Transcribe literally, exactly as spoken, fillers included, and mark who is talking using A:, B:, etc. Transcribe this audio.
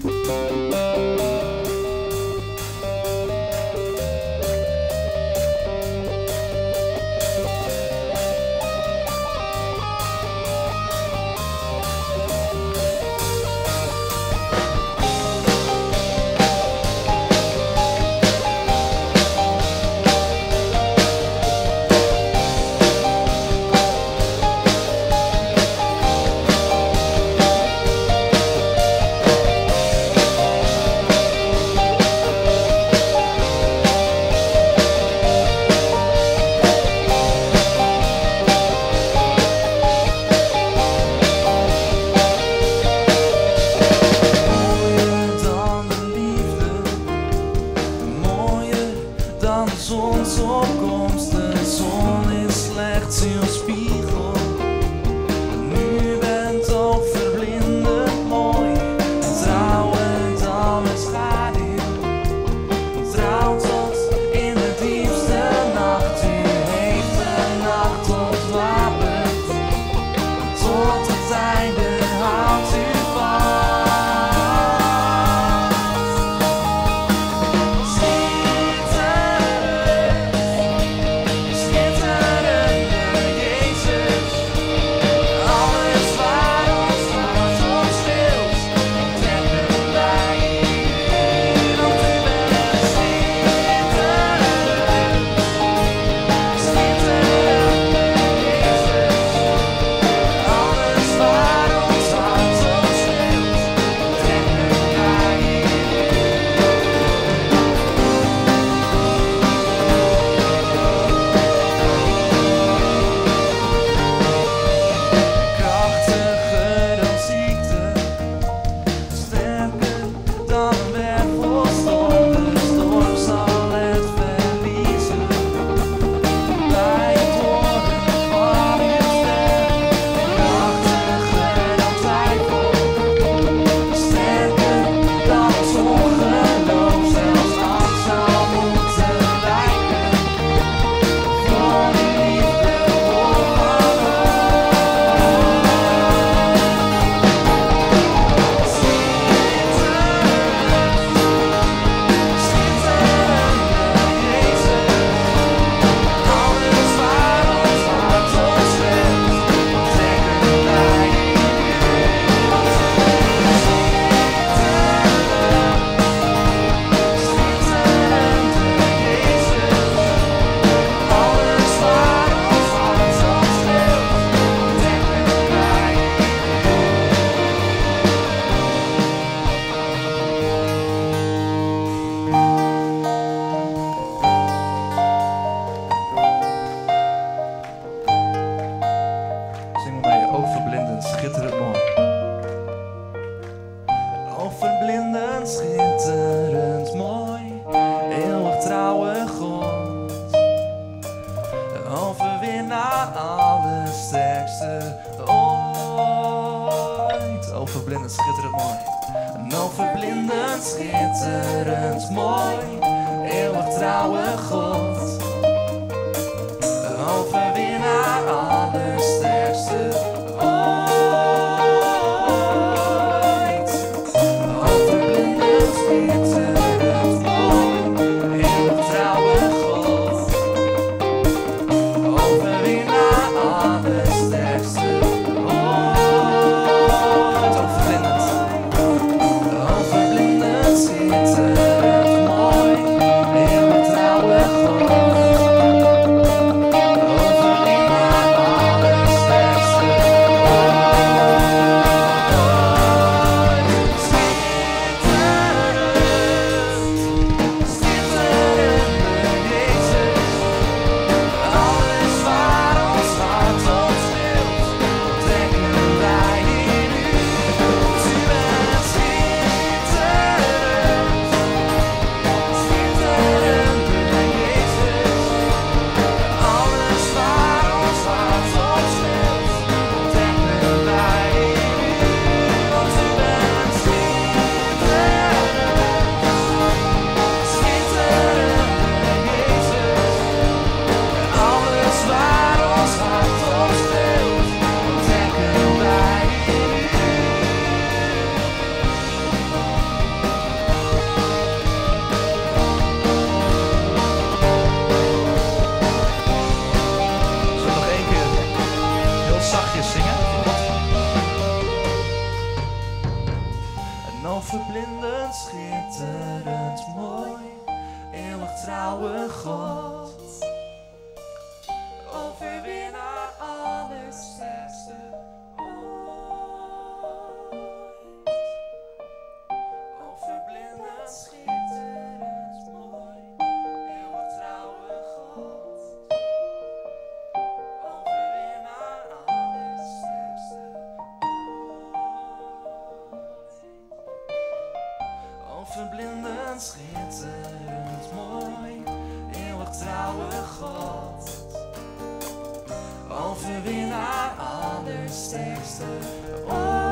A: Zonsopkomst, de zon is slechts uw spiegel. Nu bent ook verblindend mooi, trouwend al met schaduw. Trouw tot in de diepste nacht, u heeft de nacht ontwapend. Tot het einde houdt u vast. Schitterend mooi. Oh, verblindend, schitterend mooi, eeuwig trouwe God. Overwinnaar, allersterkste ooit. Oh, verblindend, schitterend mooi. Oh, verblindend, schitterend mooi, eeuwig trouwe God. Overwinnaar, allersterkste ooit.
B: Mooi, eeuwig trouwe God. Overwinnaar.
A: overblindend, schitterend, mooi, eeuwig trouwe God. Overwinnaar, allersterkste ooit. Overblindend, schitterend, mooi, eeuwig trouwe God. Overwinnaar, allersterkste ooit. Overblindend, schitterend, mooi, eeuwig trouwe God. Overwinnaar, allersterkste ooit.